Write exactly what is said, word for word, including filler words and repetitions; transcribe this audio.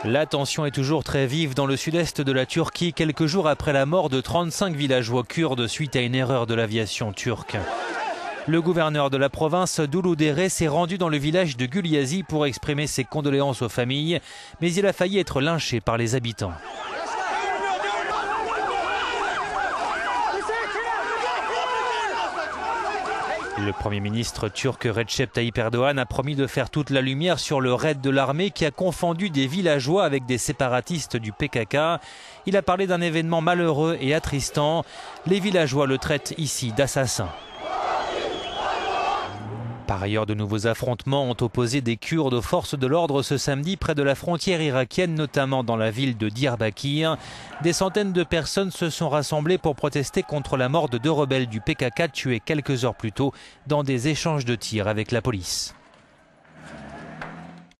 La tension est toujours très vive dans le sud-est de la Turquie, quelques jours après la mort de trente-cinq villageois kurdes suite à une erreur de l'aviation turque. Le gouverneur de la province d'Uludere s'est rendu dans le village de Gülyazi pour exprimer ses condoléances aux familles, mais il a failli être lynché par les habitants. Le Premier ministre turc Recep Tayyip Erdogan a promis de faire toute la lumière sur le raid de l'armée qui a confondu des villageois avec des séparatistes du P K K. Il a parlé d'un événement malheureux et attristant. Les villageois le traitent ici d'assassin. Par ailleurs, de nouveaux affrontements ont opposé des Kurdes aux forces de l'ordre ce samedi près de la frontière irakienne, notamment dans la ville de Diyarbakir. Des centaines de personnes se sont rassemblées pour protester contre la mort de deux rebelles du P K K tués quelques heures plus tôt dans des échanges de tirs avec la police.